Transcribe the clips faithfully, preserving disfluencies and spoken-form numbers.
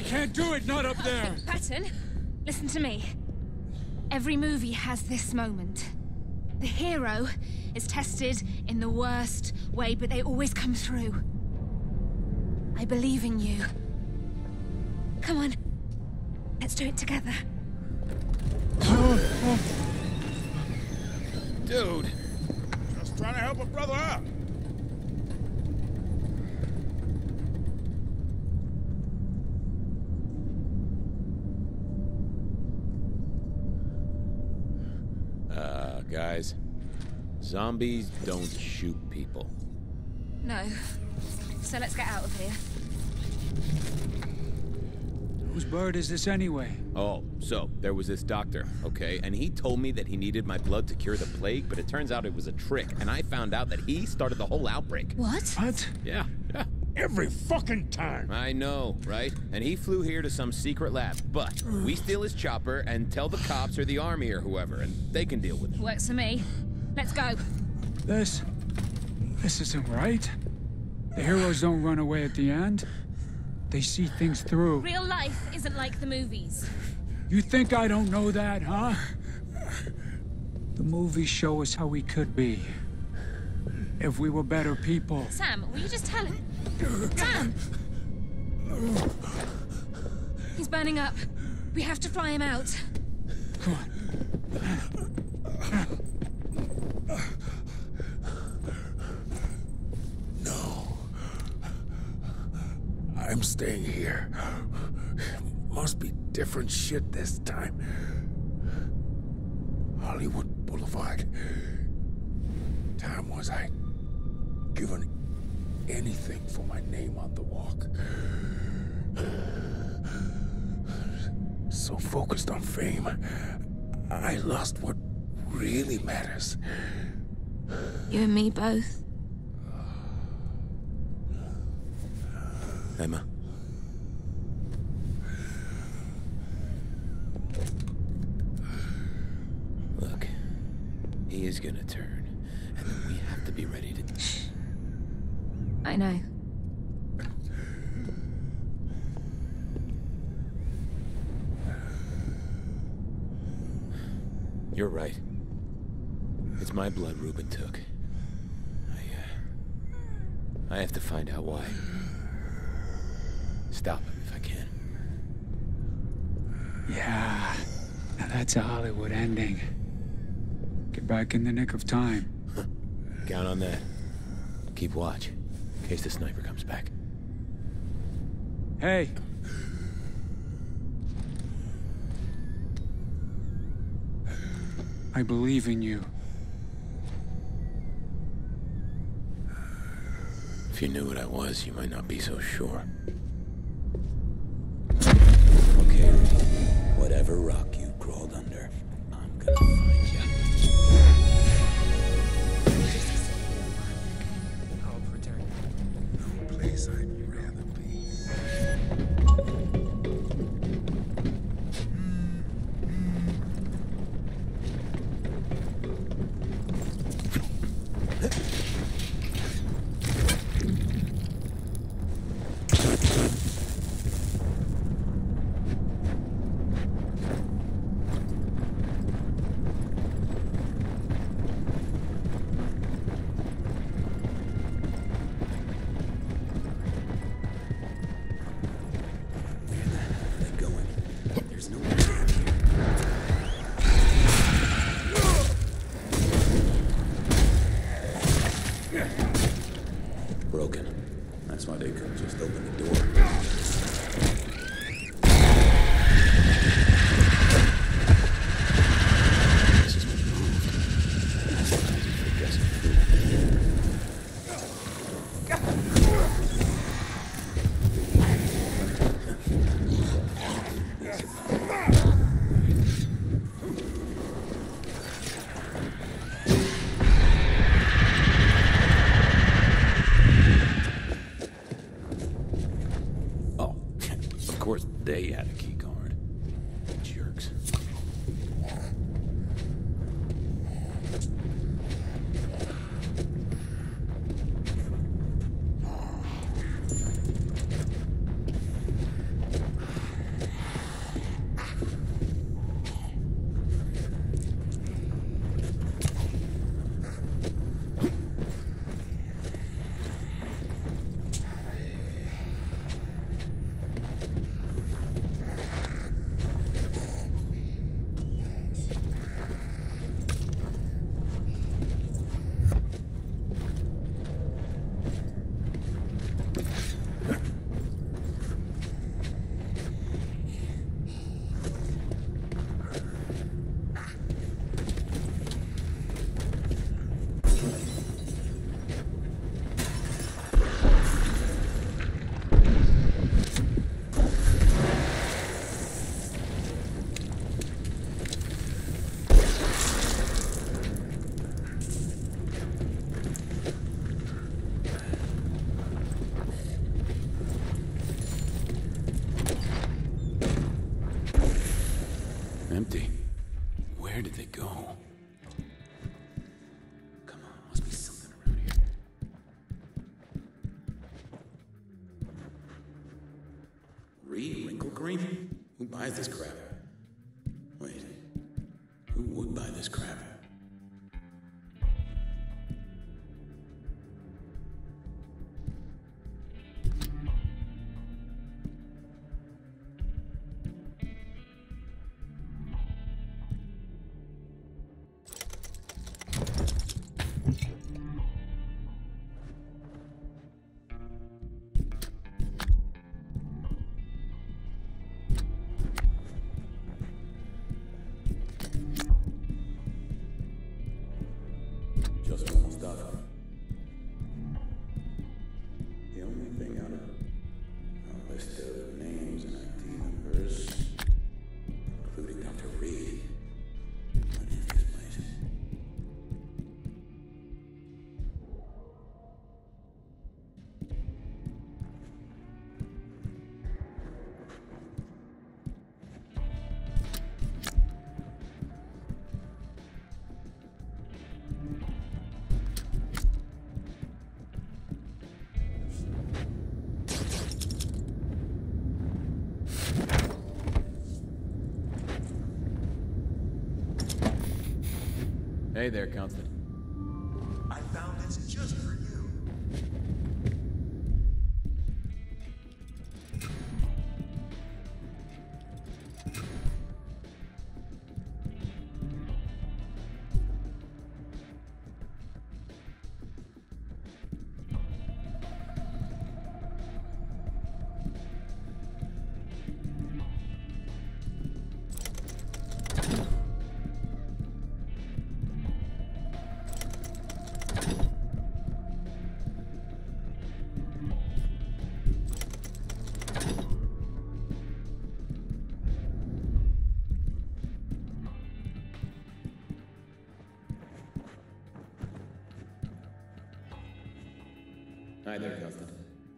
can't do it, not up there! Patton, listen to me. Every movie has this moment. The hero is tested in the worst way, but they always come through. I believe in you. Come on. Let's do it together. Dude! Just trying to help a brother out. Uh, guys. Zombies don't shoot people. No. So let's get out of here. Whose bird is this anyway? Oh, so there was this doctor, okay, and he told me that he needed my blood to cure the plague, but it turns out it was a trick, and I found out that he started the whole outbreak. What? What? Yeah, yeah. Every fucking time. I know, right? And he flew here to some secret lab, but we steal his chopper and tell the cops or the army or whoever, and they can deal with it. Works for me. Let's go. This... This isn't right. The heroes don't run away at the end. They see things through. Real life isn't like the movies. You think I don't know that, huh? The movies show us how we could be. If we were better people. Sam, will you just tell him? Sam! He's burning up. We have to fly him out. Come on. No. I'm staying here. Must be different shit this time. Hollywood Boulevard. Time was I given anything for my name on the walk. So focused on fame, I lost what really matters. You and me both. Emma. Look, he is gonna turn, and then we have to be ready to... I know. You're right. It's my blood Reuben took. I, uh... I have to find out why. Stop him if I can. Yeah. Now that's a Hollywood ending. Get back in the nick of time. Count on that. Keep watch, in case the sniper comes back. Hey. I believe in you. If you knew what I was, you might not be so sure. Okay, whatever rock you crawled under, I'm gonna find you. I'll protect you. No place I'd rather be. Empty. Where did they go? Come on, must be something around here. Reed Wrinkle Cream? Who buys this crap? Wait, who would buy this crap? Just normal stuff. The only thing out of a list of names and I D numbers, including Doctor Reed. What is this place? Hey there, Constant. I found this just for you. Hi there, Constant.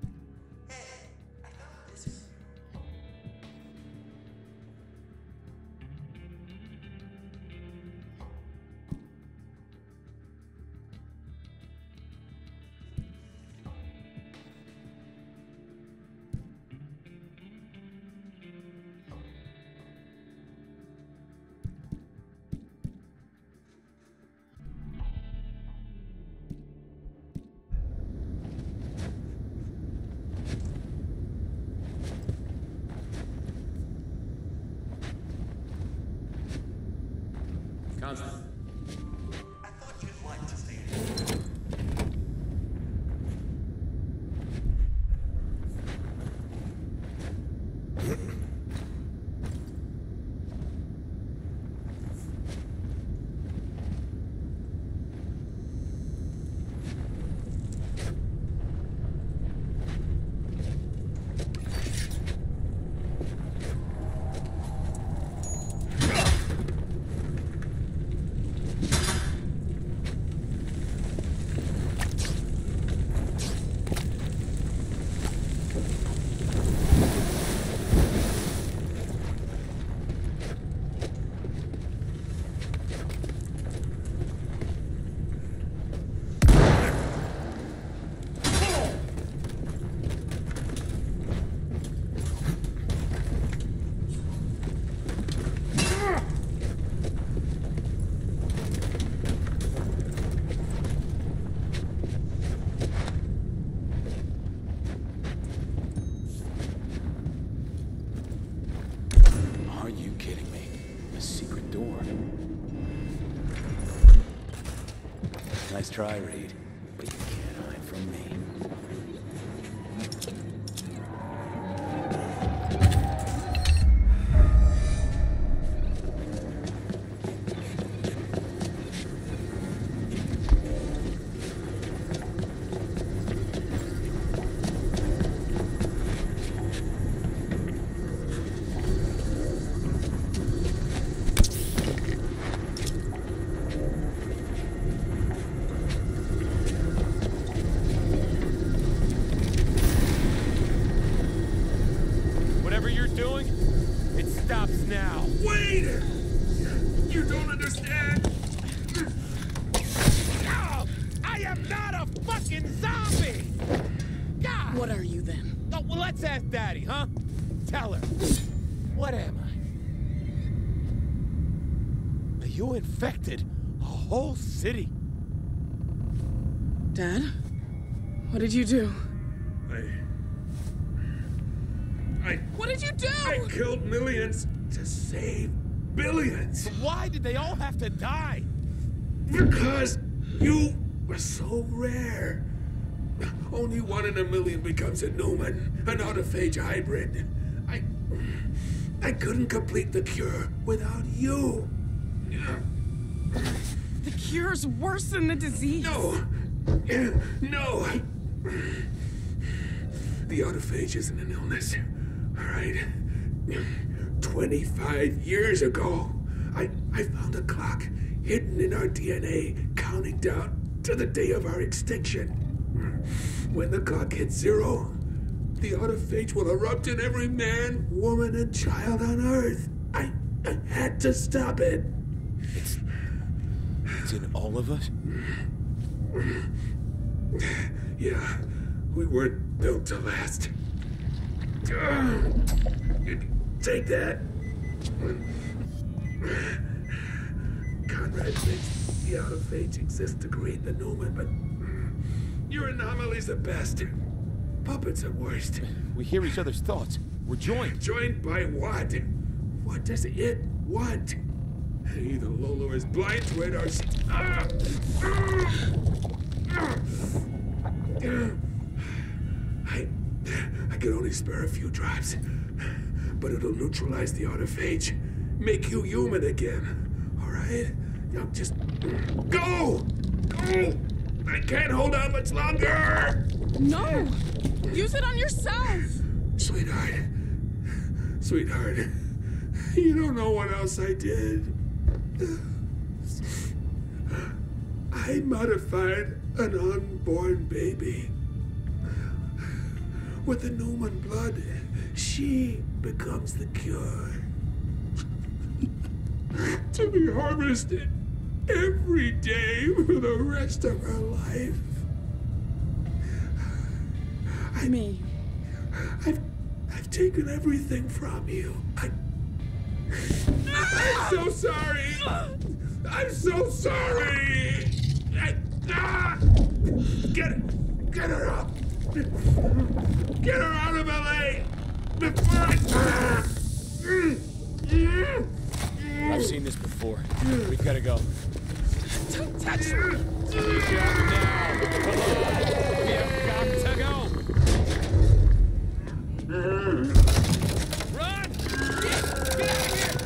Constant. I thought you'd like to stay here. Are you kidding me? A secret door. Nice try, Reed. But you can't hide from me. understand? No! I am not a fucking zombie! God! What are you then? Oh, well, let's ask Daddy, huh? Tell her. What am I? You infected a whole city. Dad? What did you do? I... I... What did you do? I killed millions to save billions. Why did they all have to die? Because you were so rare. Only one in a million becomes a Newman, an autophage hybrid. I... I couldn't complete the cure without you. The cure's worse than the disease. No. No. The autophage isn't an illness. All right? twenty-five years ago, I, I found a clock hidden in our D N A counting down to the day of our extinction. When the clock hits zero, the autophage will erupt in every man, woman, and child on Earth. I, I had to stop it. It's... It's in all of us? Yeah, we weren't built to last. Take that. Conrad thinks the autophage exists to create the Newman, but your anomaly's the best. Puppets are worst. We hear each other's thoughts. We're joined. Joined by what? What does it want? Either Lola is blind to it or she... Ah! I... I can only spare a few drives. But it'll neutralize the autophage. Make you human again. All right? Now just... Go! Go! I can't hold on much longer! No! Use it on yourself! Sweetheart. Sweetheart. You don't know what else I did. I modified an unborn baby. With the Newman blood, she becomes the cure. To be harvested every day for the rest of her life. I Me. I've I've taken everything from you. I I'm so sorry. I'm so sorry. I, ah! Get it. Get her up. Get her out of L A before I. Ah! I've seen this before. We've got to go. Don't touch me! Now! Come on! We have got to go! Run! Get, get out of here!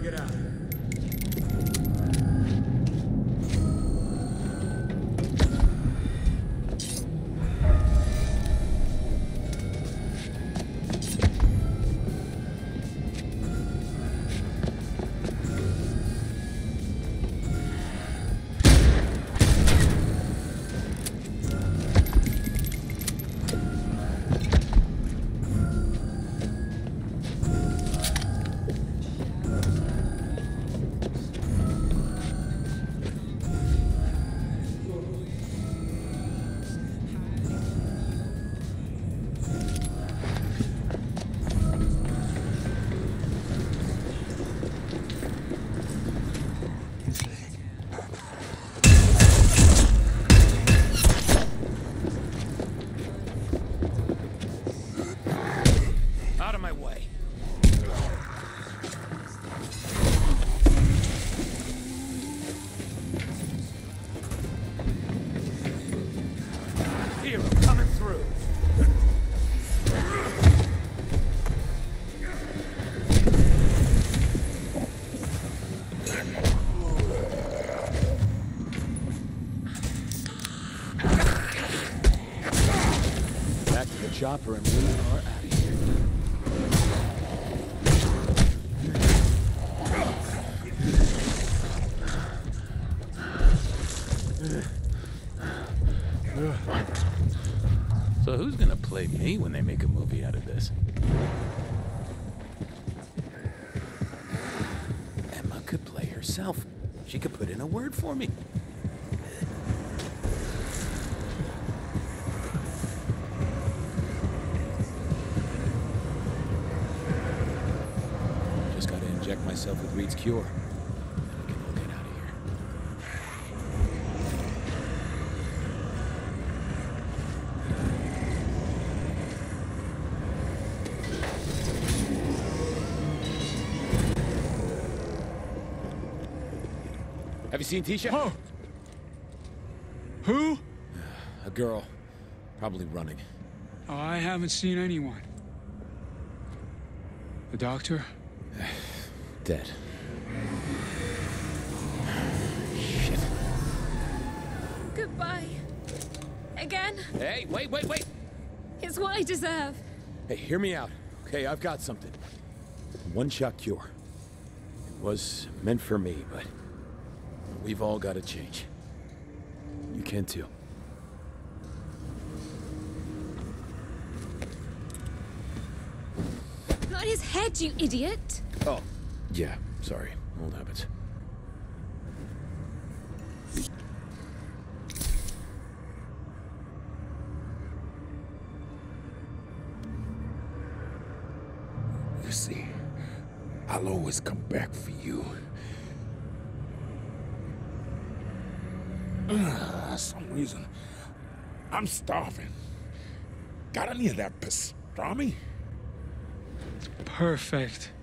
get out. Out of my way. Here, I'm coming through. Back to the chopper and we are out of here. So who's gonna play me when they make a movie out of this? Emma could play herself. She could put in a word for me. Just gotta inject myself with Reed's cure. Then we can all get out of here. Have you seen Tisha? Oh! Who? A girl. Probably running. Oh, I haven't seen anyone. The doctor? Dead. Shit. Goodbye. Again? Hey, wait, wait, wait! It's what I deserve. Hey, hear me out. Okay, I've got something. One-shot cure. It was meant for me, but we've all got to change. You can too. Not his head, you idiot. Oh, yeah. Sorry. Old habits. You see, I'll always come back for you. Uh, some reason, I'm starving. Got any of that pastrami? Perfect.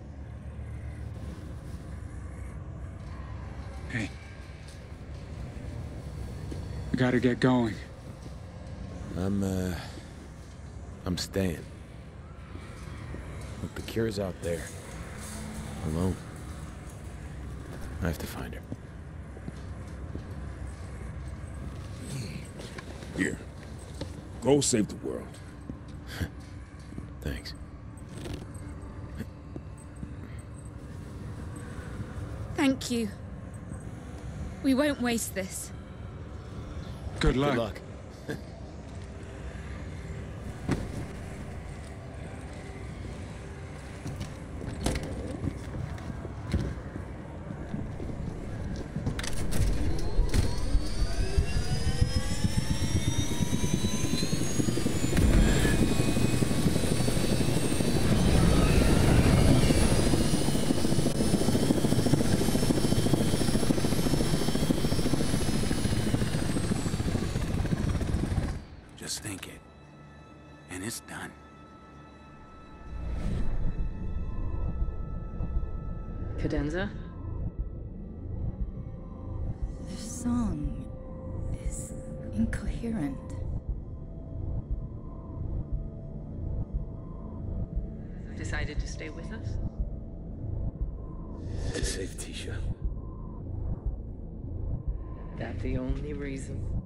Hey. We gotta get going. I'm, uh... I'm staying. Look, the cure's out there. Alone. I have to find her. Here. Go save the world. Thanks. Thank you. We won't waste this. Good luck. Good luck. Just think it. And it's done. Cadenza? The song is incoherent. Decided to stay with us? To save Tisha. That the only reason?